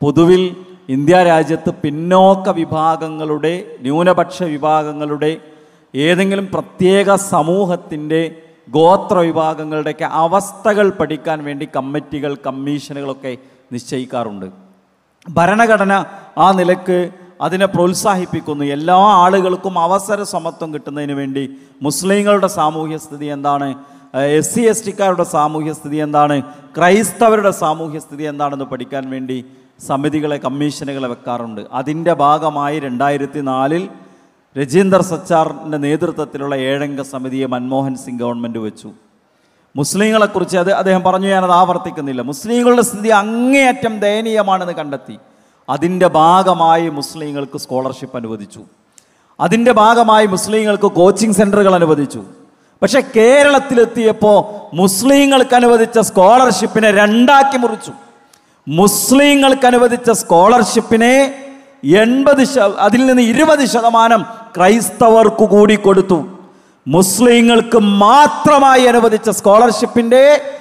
പൊതുവിൽ ഇന്ത്യ രാജ്യത്ത് പിന്നോക്ക വിഭാഗങ്ങളുടെ, ന്യൂനപക്ഷ വിഭാഗങ്ങളുടെ, ഏതെങ്കിലും പ്രത്യേക സമൂഹത്തിൻ്റെ ഗോത്ര വിഭാഗങ്ങളുടെയൊക്കെ അവസ്ഥകൾ പഠിക്കാൻ വേണ്ടി കമ്മിറ്റികൾ, കമ്മീഷനുകളൊക്കെ നിശ്ചയിക്കാറുണ്ട്. ഭരണഘടന ആ നിലക്ക് അതിനെ പ്രോത്സാഹിപ്പിക്കുന്നു. എല്ലാ ആളുകൾക്കും അവസര സമത്വം കിട്ടുന്നതിന് വേണ്ടി മുസ്ലിങ്ങളുടെ സാമൂഹ്യ സ്ഥിതി എന്താണ്, SC/ST-കാരുടെ സാമൂഹ്യ സ്ഥിതി എന്താണ്, ക്രൈസ്തവരുടെ സാമൂഹ്യ സ്ഥിതി എന്താണെന്ന് പഠിക്കാൻ വേണ്ടി സമിതികളെ, കമ്മീഷനുകളെ വെക്കാറുണ്ട്. അതിൻ്റെ ഭാഗമായി 2004 രജീന്ദർ സച്ചാറിൻ്റെ നേതൃത്വത്തിലുള്ള 7-അംഗ സമിതിയെ മൻമോഹൻ സിംഗ് ഗവൺമെൻറ് വെച്ചു. മുസ്ലിങ്ങളെക്കുറിച്ച് അദ്ദേഹം പറഞ്ഞു, ഞാനത് ആവർത്തിക്കുന്നില്ല. മുസ്ലിങ്ങളുടെ സ്ഥിതി അങ്ങേയറ്റം ദയനീയമാണെന്ന് കണ്ടെത്തി. അതിൻ്റെ ഭാഗമായി മുസ്ലിങ്ങൾക്ക് സ്കോളർഷിപ്പ് അനുവദിച്ചു. അതിൻ്റെ ഭാഗമായി മുസ്ലിങ്ങൾക്ക് കോച്ചിങ് സെൻ്ററുകൾ അനുവദിച്ചു. പക്ഷെ കേരളത്തിലെത്തിയപ്പോൾ മുസ്ലിങ്ങൾക്ക് അനുവദിച്ച സ്കോളർഷിപ്പിനെ രണ്ടാക്കി മുറിച്ചു. മുസ്ലിങ്ങൾക്ക് അനുവദിച്ച സ്കോളർഷിപ്പിനെ 80%, അതിൽ നിന്ന് 20% ക്രൈസ്തവർക്ക് കൂടി കൊടുത്തു. മുസ്ലിങ്ങൾക്ക് മാത്രമായി അനുവദിച്ച സ്കോളർഷിപ്പിൻ്റെ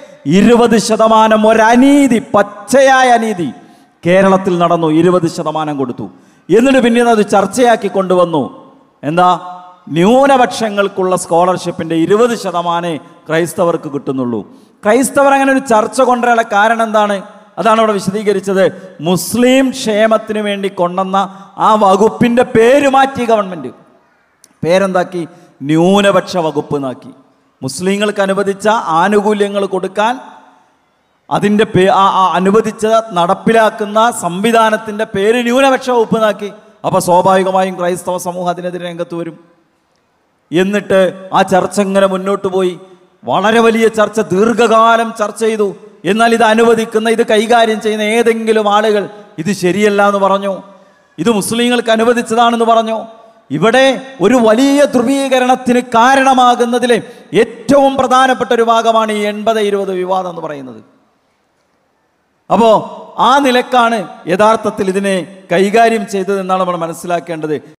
20% ഒരനീതി, പച്ചയായ അനീതി കേരളത്തിൽ നടന്നു. 20% കൊടുത്തു. എന്നിട്ട് പിന്നീട് അത് ചർച്ചയാക്കി കൊണ്ടുവന്നു. എന്താ, ന്യൂനപക്ഷങ്ങൾക്കുള്ള സ്കോളർഷിപ്പിൻ്റെ 20% ക്രൈസ്തവർക്ക് കിട്ടുന്നുള്ളൂ. ക്രൈസ്തവർ അങ്ങനെ ഒരു ചർച്ച കൊണ്ടുവരാനുള്ള കാരണം എന്താണ്? അതാണ് അവിടെ വിശദീകരിച്ചത്. മുസ്ലിം ക്ഷേമത്തിന് വേണ്ടി കൊണ്ടുവന്ന ആ വകുപ്പിൻ്റെ പേര് മാറ്റി ഗവൺമെൻറ്. പേരെന്താക്കി? ന്യൂനപക്ഷ വകുപ്പ് എന്നാക്കി. മുസ്ലിങ്ങൾക്ക് അനുവദിച്ച ആനുകൂല്യങ്ങൾ കൊടുക്കാൻ അതിൻ്റെ അനുവദിച്ച നടപ്പിലാക്കുന്ന സംവിധാനത്തിൻ്റെ പേര് ന്യൂനപക്ഷ വകുപ്പ് എന്നാക്കി. അപ്പോൾ സ്വാഭാവികമായും ക്രൈസ്തവ സമൂഹം അതിനെതിരെ രംഗത്ത് വരും. എന്നിട്ട് ആ ചർച്ച ഇങ്ങനെ മുന്നോട്ട് പോയി. വളരെ വലിയ ചർച്ച, ദീർഘകാലം ചർച്ച ചെയ്തു. എന്നാൽ ഇത് അനുവദിക്കുന്ന, ഇത് കൈകാര്യം ചെയ്യുന്ന ഏതെങ്കിലും ആളുകൾ ഇത് ശരിയല്ല എന്ന് പറഞ്ഞു, ഇത് മുസ്ലിങ്ങൾക്ക് അനുവദിച്ചതാണെന്ന് പറഞ്ഞു. ഇവിടെ ഒരു വലിയ ധ്രുവീകരണത്തിന് കാരണമാകുന്നതിൽ ഏറ്റവും പ്രധാനപ്പെട്ട ഒരു ഭാഗമാണ് ഈ 80-20 വിവാദം എന്ന് പറയുന്നത്. അപ്പോൾ ആ നിലക്കാണ് യഥാർത്ഥത്തിൽ ഇതിനെ കൈകാര്യം ചെയ്തതെന്നാണ് നമ്മൾ മനസ്സിലാക്കേണ്ടത്.